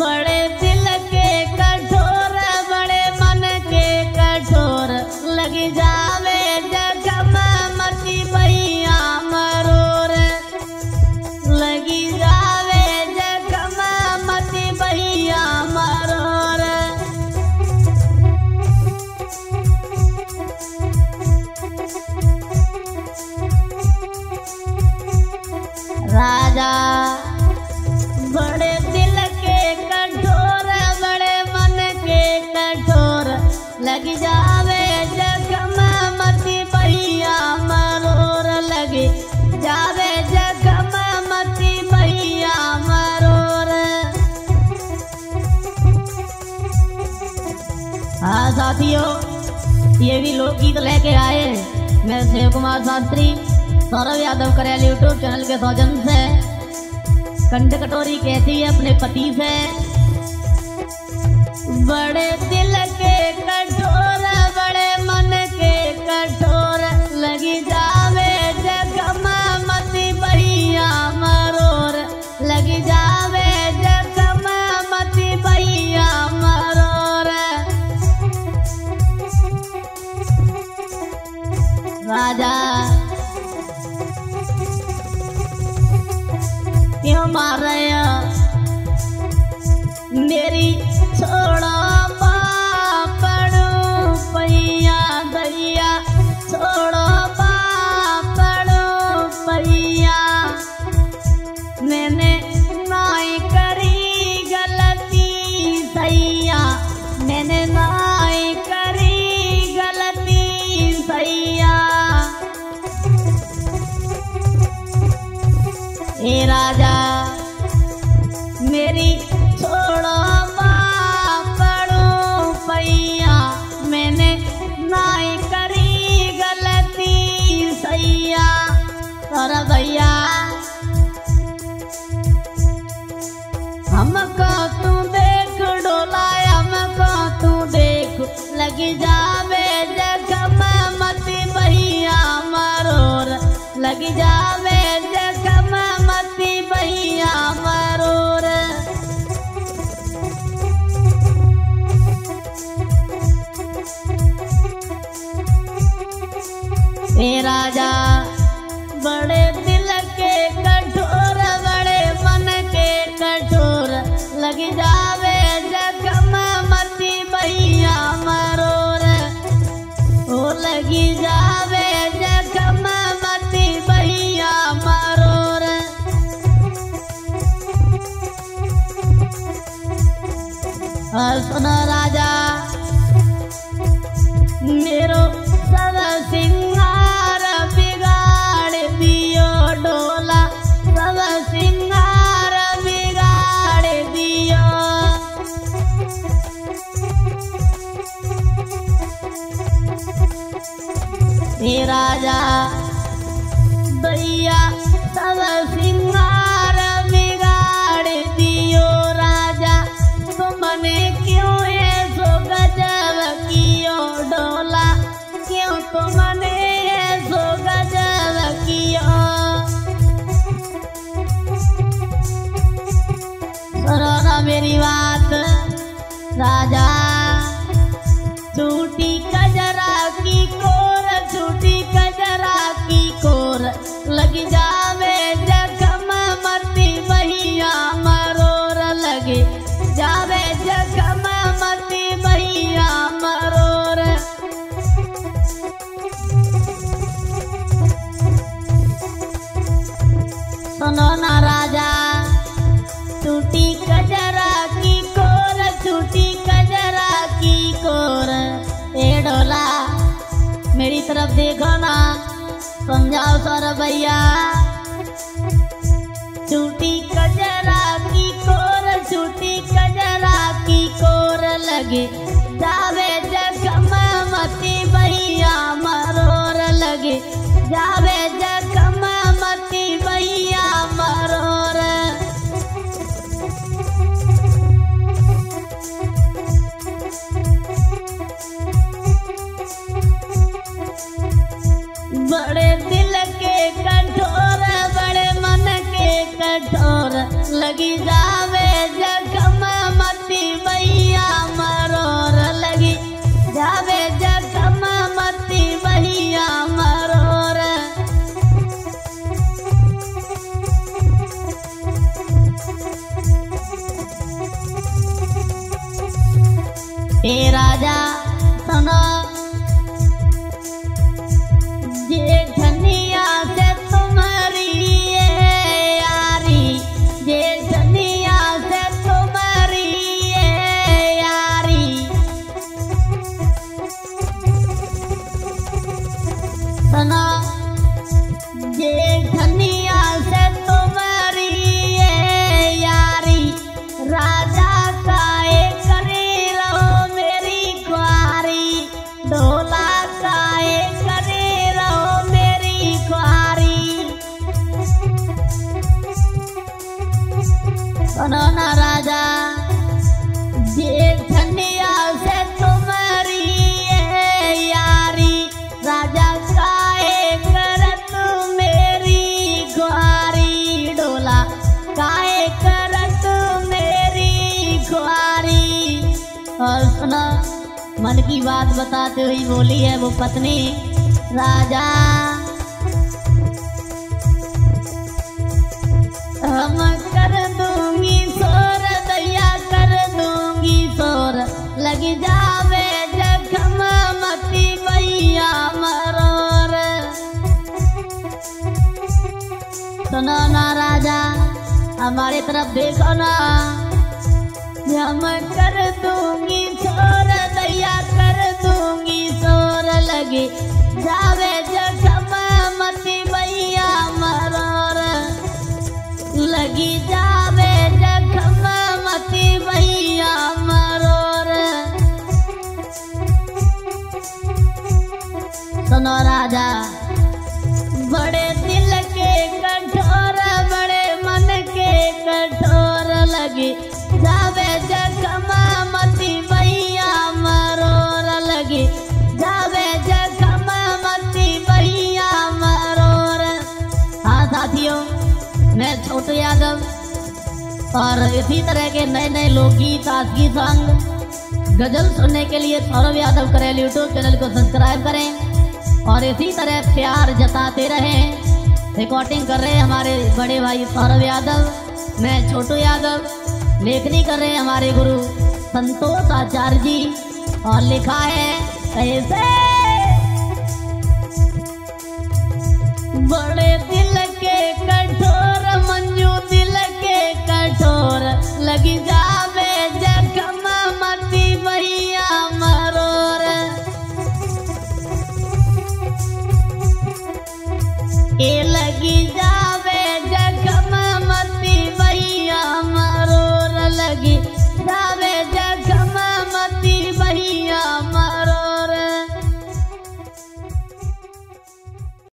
बड़े दिल के कठोर बड़े मन के कठोर लगी जावे जखम मती भैया मरोर लगी जावे जखम मती भैया मरोर। राजा बड़े दिल के कठोर बड़े मन के कठोर लगी जावे जखम मती भैया मरोर लगी जावे जखम मती भैया मरोर। हाँ साथियों, ये भी लोकगीत लेके आए मैं शिव कुमार शास्त्री सौरभ यादव करेल यूट्यूब चैनल के सौजन से। कंठ कटोरी कहती है अपने पति से, बड़े दिल के कठोर बड़े मन के कठोर लगी जावे जखम मती भैया मरोर लगी जावे जखम मती भैया मरोर। राजा क्यों मार रहे मेरी छोड़ो पापड़ू पैया दैया छोड़ो पापड़ू पैया मैंने नाई करी गलती सैया मैंने नाई करी गलती सैया। ए राजा मेरी छोड़ो पापड़ू पैया मैंने नाई करी गलती सैया। और भैया हमको तू देख डोला हमको तू देख लगी जावे जखम मती भैया मरोर लगी जावे जखम मती भैया मरोर। ए राजा बड़े दिल के कठोर बड़े मन के कठोर लगी जावे जखम मती भैया मरोर ओ लगी जावे जखम मती भैया मरोर। और सुनो राजा मेरो सब सिंगार बिगाड़ दियो डोला सब सिंगार बिगाड़ दियो। हे राजा भैया सब सिंगार बिगाड़ दियो राजा तुमने क्यों ऐसो गजब कियो डोला क्यों तुमने ऐसो गजब कियो। सुनो ना मेरी बात राजा झूठी कजरा की कोर झूठी कजरा की कोर लगी जावे जखम मती भैया मरोर लगे जावे जखम मती भैया मरोर। सुनो ना राजा झूठी कजरा की कोर झूठी कजरा की कोर। ए डोला मेरी तरफ देखो ना समझाओ सौरभ भैया झूठी कजरा की कोर झूठी कजरा की कोर लगे जावे जखम मती भैया मरोर लगे जावे जखम मती भैया मरोर। बड़े दिल के कठोर बड़े मन के कठोर लगी जावे जखम सुनो जेठनिया से तुम्हारी यारी, जेठनिया से तुम्हारी यारी। सुनो जेठनिया से तुम्हारी यारी, राजा काए करे रहो मेरी कुआरी, ढोला काए करे रहो मेरी कुआरी। सुनो ना राजा जेठनिया से तुम्हारी यारी, राजा काए करत मेरी कुआरी, ढोला काए करत मेरी कुआरी। और सुना मन की बात बताते हुई बोली है वो पत्नी, राजा हम कर दूंगी शोर, दैया कर दूंगी शोर, लग जावे जखम मती भैया मरोर। सुनो ना राजा हमारे तरफ देखो ना, हम कर दूंगी शोर, दैया कर दूंगी शोर, लगे जावे जखम मती भैया मरोर, लगी जावे जखम मती भैया मरोर। सुनो राजा बड़े दिल के कठोर, बड़े मन के कठोर, लगे जावे जखम मती भैया मरोर, लगे जावे जखम मती भैया मरोर। हाँ साथियों, मैं छोटू यादव और इसी तरह के नए नए लोकगीत आजकी सॉन्ग गजल सुनने के लिए सौरभ यादव करेल यूट्यूब चैनल को सब्सक्राइब करें और इसी तरह प्यार जताते रहें। रिकॉर्डिंग कर रहे हैं हमारे बड़े भाई सौरभ यादव, मैं छोटू यादव, लेखनी कर रहे हैं हमारे गुरु संतोष आचार्य जी, और लिखा है ऐसे। बड़े दिल के कठोर, मंजू दिल के कठोर, लगी जावे जखम मती भैया मरोर।